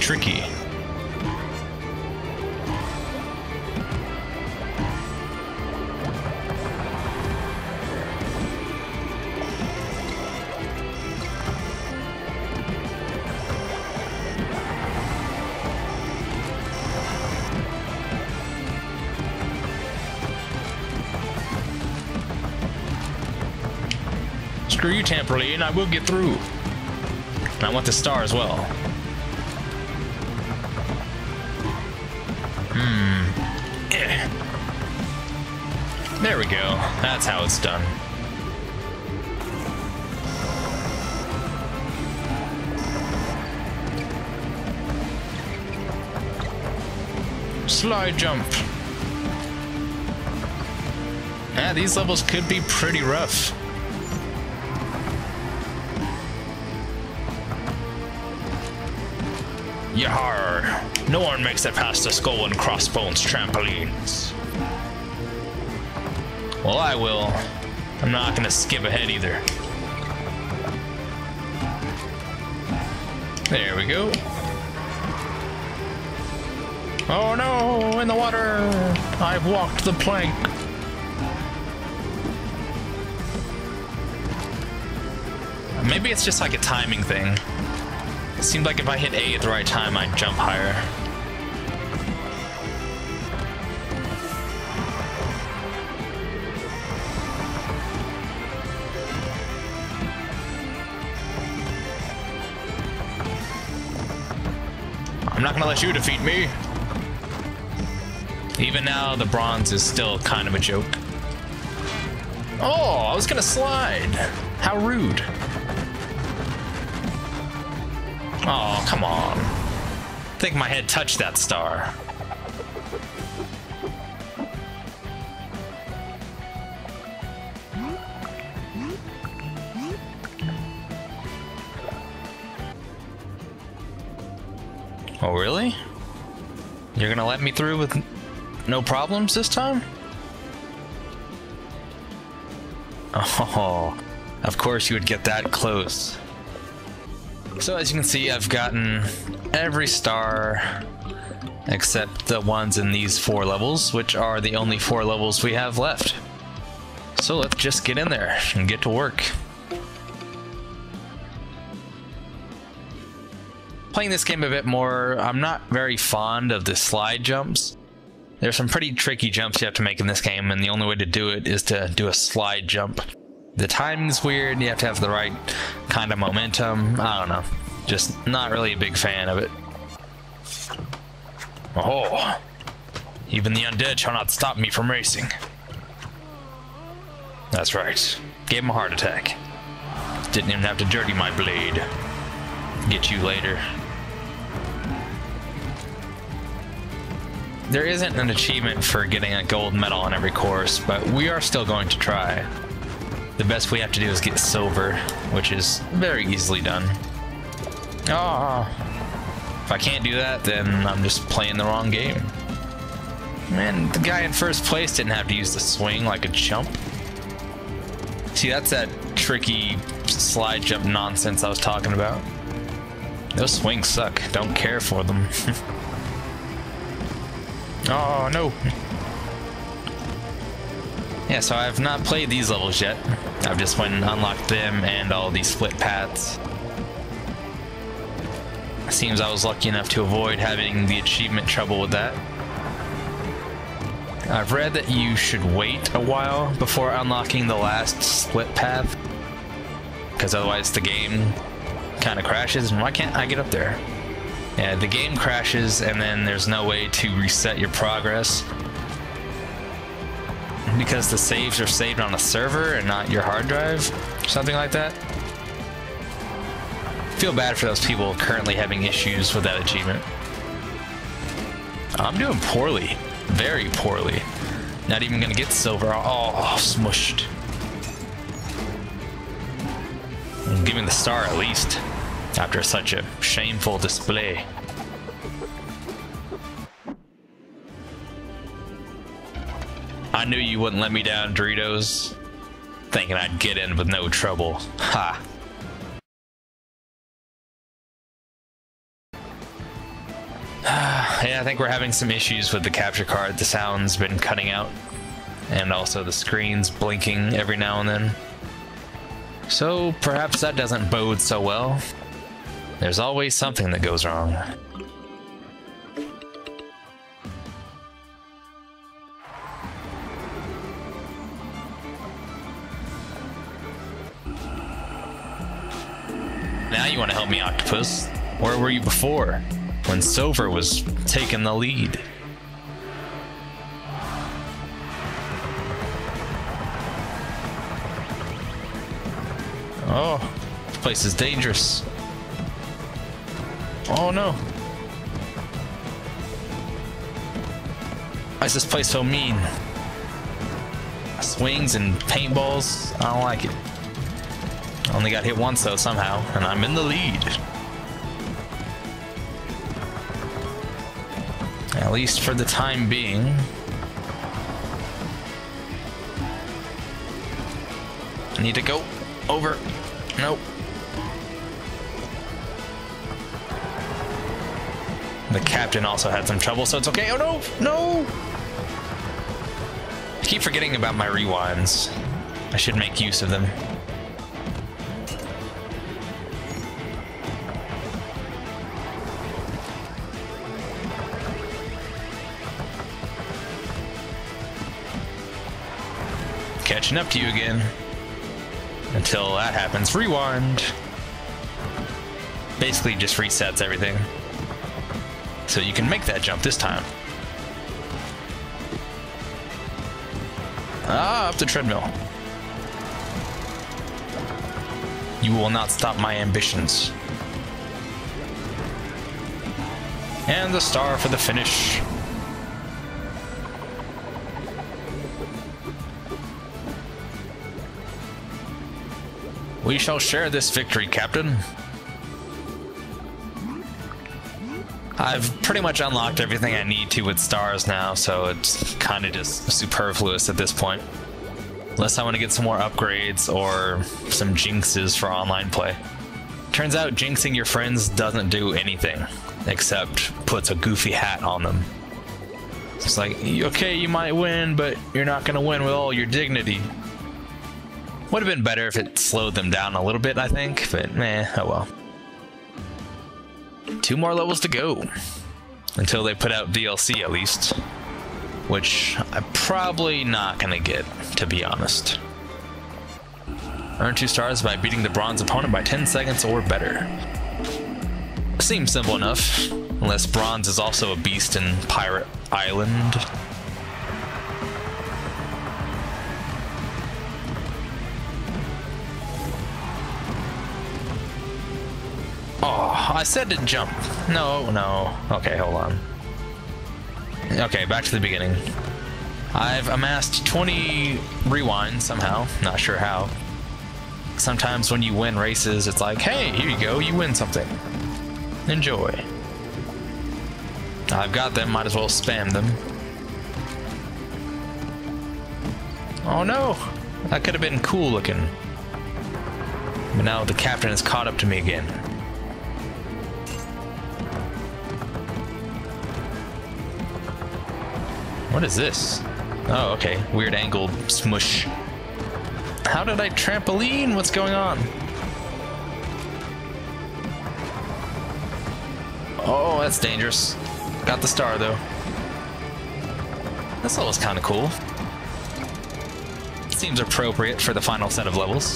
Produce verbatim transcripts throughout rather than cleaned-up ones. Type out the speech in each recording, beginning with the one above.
tricky. Screw you, Tamperlane, I will get through. And I want the star as well. Hmm. Eh. There we go. That's how it's done. Slide jump. Yeah, these levels could be pretty rough. Yar! No one makes it past the skull and crossbones trampolines. Well, I will. I'm not gonna skip ahead either. There we go. Oh no! In the water! I've walked the plank. Maybe it's just like a timing thing. It seemed like if I hit A at the right time, I'd jump higher. I'm not gonna let you defeat me. Even now, the bronze is still kind of a joke. Oh, I was gonna slide. How rude. Oh, come on. I think my head touched that star. Oh, really? You're gonna let me through with no problems this time? Oh, of course you would get that close. So as you can see, I've gotten every star except the ones in these four levels, which are the only four levels we have left. So let's just get in there and get to work. Playing this game a bit more, I'm not very fond of the slide jumps. There's some pretty tricky jumps you have to make in this game, and the only way to do it is to do a slide jump. The timing's weird, you have to have the right kind of momentum. I don't know. Just not really a big fan of it. Oh, even the undead shall not stop me from racing. That's right. Gave him a heart attack. Didn't even have to dirty my blade. Get you later. There isn't an achievement for getting a gold medal on every course, but we are still going to try. The best we have to do is get silver, which is very easily done. Oh, if I can't do that, then I'm just playing the wrong game. Man, the guy in first place didn't have to use the swing like a chump. See, that's that tricky slide jump nonsense I was talking about. Those swings suck. Don't care for them. Oh, no. Yeah, so I've not played these levels yet. I've just went and unlocked them and all these split paths. Seems I was lucky enough to avoid having the achievement trouble with that. I've read that you should wait a while before unlocking the last split path, because otherwise the game kind of crashes. And why can't I get up there? Yeah, the game crashes and then there's no way to reset your progress, because the saves are saved on a server and not your hard drive, something like that. I feel bad for those people currently having issues with that achievement. I'm doing poorly, very poorly. Not even gonna get silver. Oh, smushed. Give me the star at least, after such a shameful display. I knew you wouldn't let me down, Doritos. Thinking I'd get in with no trouble. Ha! Hey, I think we're having some issues with the capture card. The sound's been cutting out, and also the screen's blinking every now and then. So perhaps that doesn't bode so well. There's always something that goes wrong. Now you want to help me, Octopus. Where were you before, when Silver was taking the lead? Oh, this place is dangerous. Oh no. Why is this place so mean? Swings and paintballs, I don't like it. Only got hit once though somehow, and I'm in the lead. At least for the time being. I need to go over. Nope. The captain also had some trouble, so it's okay. Oh no! No! I keep forgetting about my rewinds. I should make use of them. Catching up to you again. Until that happens, rewind. Basically just resets everything. So you can make that jump this time. Ah, up the treadmill. You will not stop my ambitions. And the star for the finish. We shall share this victory, Captain. I've pretty much unlocked everything I need to with stars now, so it's kind of just superfluous at this point. Unless I want to get some more upgrades or some jinxes for online play. Turns out jinxing your friends doesn't do anything, except puts a goofy hat on them. It's like, okay, you might win, but you're not going to win with all your dignity. Would have been better if it slowed them down a little bit, I think, but meh, oh well. Two more levels to go. Until they put out D L C at least. Which I'm probably not gonna get, to be honest. Earn two stars by beating the bronze opponent by ten seconds or better. Seems simple enough, unless bronze is also a beast in Pirate Island. Oh, I said to jump. No, no. Okay, hold on. Okay, back to the beginning. I've amassed twenty rewinds somehow. Not sure how. Sometimes when you win races, it's like, hey, here you go, you win something. Enjoy. I've got them, might as well spam them. Oh no! That could have been cool looking. But now the captain has caught up to me again. What is this? Oh, okay. Weird angled smush. How did I trampoline? What's going on? Oh, that's dangerous. Got the star, though. This level's kind of cool. Seems appropriate for the final set of levels.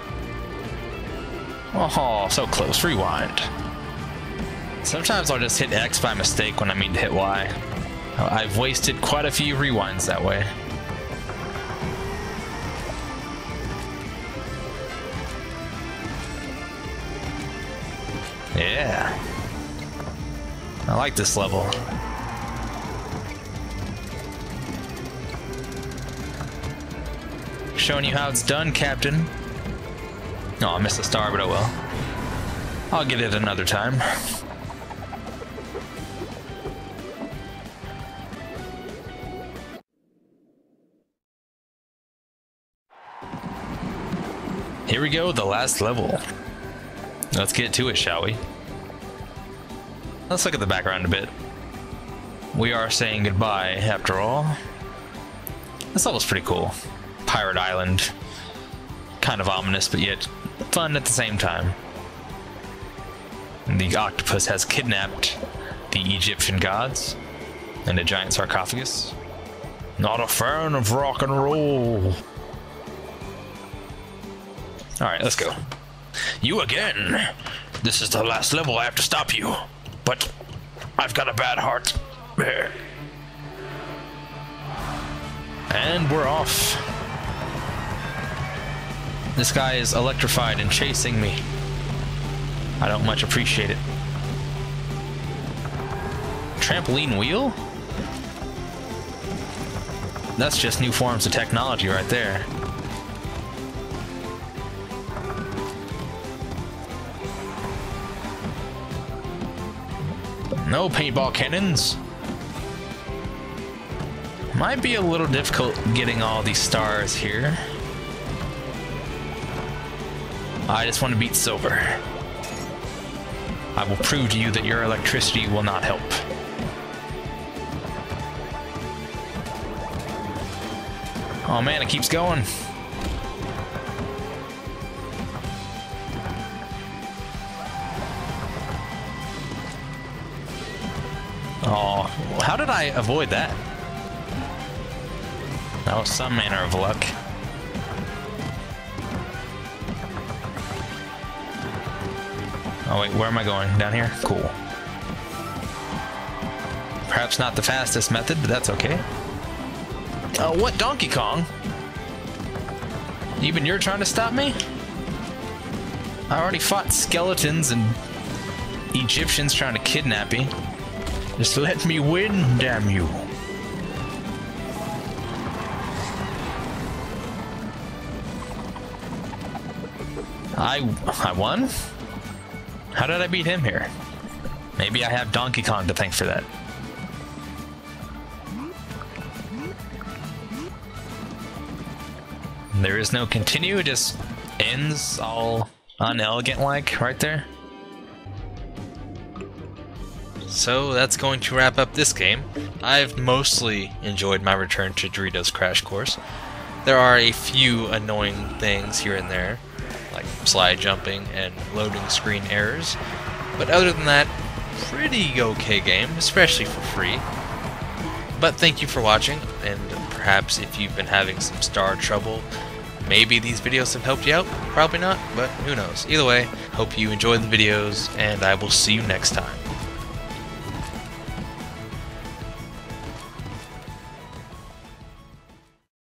Oh, so close. Rewind. Sometimes I'll just hit X by mistake when I mean to hit Y. I've wasted quite a few rewinds that way. Yeah. I like this level. Showing you how it's done, Captain. Oh, I missed a star, but oh well. I'll get it another time. Here we go, the last level. Let's get to it, shall we? Let's look at the background a bit. we are saying goodbye after all. This level's pretty cool. Pirate Island. Kind of ominous, but yet fun at the same time. The octopus has kidnapped the Egyptian gods and a giant sarcophagus. Not a fan of rock and roll. Alright, let's go. You again! This is the last level, I have to stop you. But I've got a bad heart. And we're off. This guy is electrified and chasing me. I don't much appreciate it. Trampoline wheel? That's just new forms of technology right there. No paintball cannons. Might be a little difficult getting all these stars here. I just want to beat Silver. I will prove to you that your electricity will not help. Oh man, it keeps going. Oh, how did I avoid that? That was some manner of luck. Oh wait, where am I going? Down here? Cool. Perhaps not the fastest method, but that's okay. Oh, what, Donkey Kong? Even you're trying to stop me? I already fought skeletons and Egyptians trying to kidnap me. Just let me win, damn you. I I won? How did I beat him here? Maybe I have Donkey Kong to thank for that. There is no continue, it just ends all unelegant like right there. So that's going to wrap up this game. I've mostly enjoyed my return to Doritos Crash Course. There are a few annoying things here and there, like slide jumping and loading screen errors, but other than that, pretty okay game, especially for free. But thank you for watching, and perhaps if you've been having some star trouble, maybe these videos have helped you out, probably not, but who knows. Either way, hope you enjoyed the videos, and I will see you next time.